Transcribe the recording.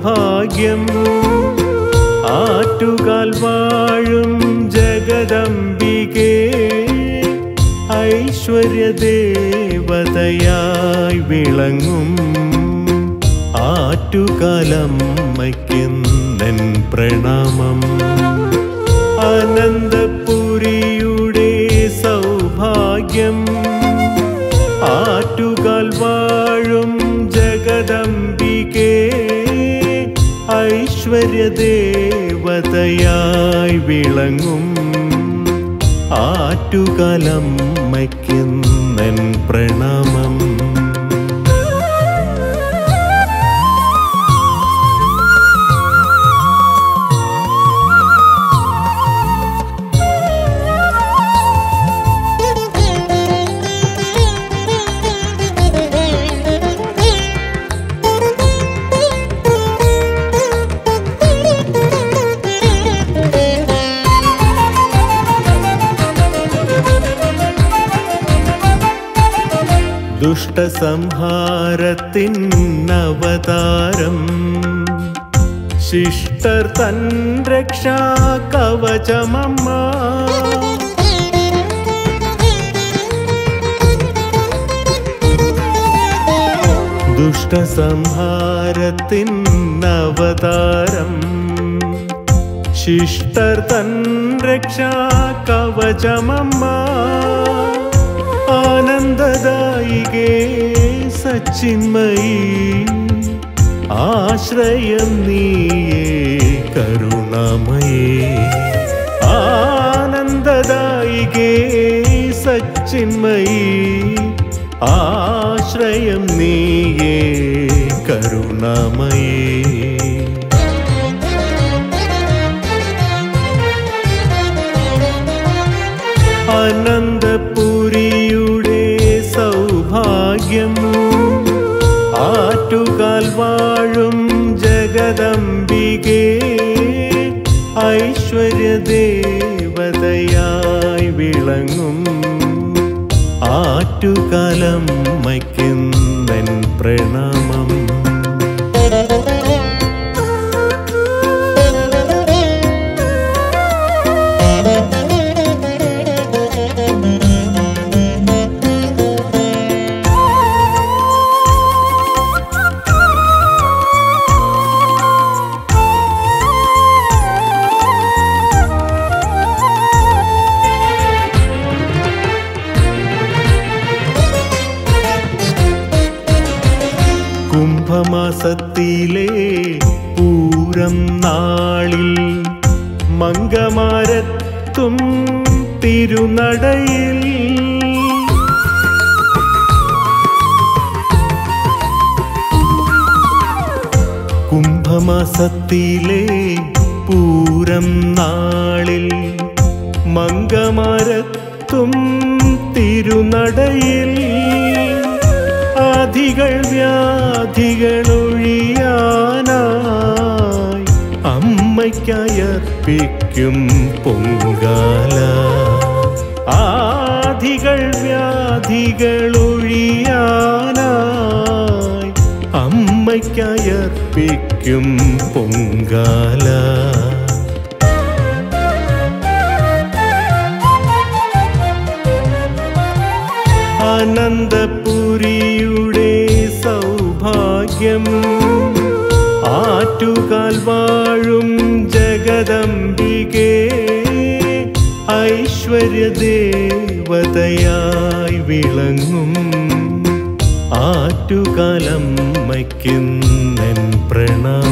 സൗഭാഗ്യം ആറ്റുകാൽ വാഴും ജഗദംബികേ ഐശ്വര്യദേവതയായി വിളങ്ങും ആറ്റുകാലമ്മയ്ക്കെന്നെൻ പ്രണാമം. അനന്തപുരിയുടെ സൗഭാഗ്യം ആറ്റുകാൽ വാഴും ജഗദംബികേ ഐശ്വര്യദേവതയായി വിളങ്ങും ആറ്റുകാലമ്മയ്ക്കെന്നെൻ പ്രണാമം. ദുഷ്ടസംഹാരത്തിൻ അവതാരം ശിഷ്ടർ തൻ രക്ഷാ കവചമമ്മ. ദുഷ്ടസംഹാരത്തിൻ അവതാരം ശിഷ്ടർ തൻ രക്ഷാ കവചമമ്മ. ആനന്ദദായികേ സച്ചിന്മയീ ആശ്രയം നീയേ കരുണാമയേ. ആനന്ദദായികേ സച്ചിന്മയീ ആശ്രയം നീയേ കരുണാമയേ. അനന്തപുരിയുടെ സൗഭാഗ്യം ആറ്റുകാൽ വാഴും ജഗദംബികേ ഐശ്വര്യദേവതയായി വിളങ്ങും ആറ്റുകാലമ്മയ്ക്കെന്നെൻ പ്രണാമം. കുംഭമാസത്തിലെ പൂരം നാളിൽ മംഗമാരെത്തും തിരുനടയിൽ കുംഭമാസത്തിലെ പൂരം നാളിൽ മംഗമാരെത്തും തിരുനടയിൽ ആധികൾ വ്യാധികൾ ഒഴിയാനായി അമ്മയ്ക്കർപ്പിക്കും പൊങ്കാല. ആധികൾ വ്യാധികൾ ഒഴിയാനായി അമ്മയ്ക്കർപ്പിക്കും പൊങ്കാല. അനന്തപുരിയുടെ സൗഭാഗ്യം ആറ്റുകാൽ വാഴും ജഗദംബികേ ഐശ്വര്യദേവതയായി വിളങ്ങും ആറ്റുകാലമ്മയ്ക്കെന്നെൻ പ്രണാമം.